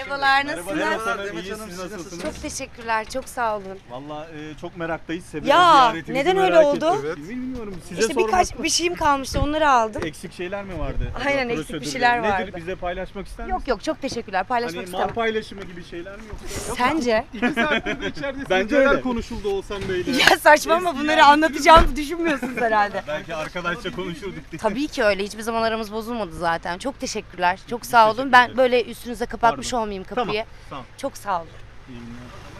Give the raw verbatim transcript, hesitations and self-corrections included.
Merhabalar, nasılsınız? Merhabalar Demet Hanım, siz nasılsınız? Çok teşekkürler, çok sağ olun. Valla e, çok meraktayız. Sebebi Ya, ziyaretinizi neden öyle merak oldu? ettik. Bilmiyorum. Size İşte sormak birkaç bir şeyim kalmıştı, onları aldım. Eksik şeyler mi vardı? Aynen, Acaba eksik bir prosedürde? şeyler Nedir? vardı. Bize paylaşmak ister Yok misin? yok, çok teşekkürler, paylaşmak Hani mal istemem. paylaşımı gibi şeyler mi yoksa? Sence? İki saattir de içeridesiniz. Bence Neler öyle. konuşuldu Oğuzhan Bey'le? Ya saçmalama, bunları anlatacağımı düşünmüyorsunuz herhalde. Belki arkadaşça konuşurduk diye. Tabii ki öyle, hiçbir zaman aramız bozulmadı zaten. Çok teşekkürler, çok sağ olun. Ben böyle üstünüze kapatmış Pardon. olmayayım kapıyı. Tamam. Çok sağ olun. İyi günler.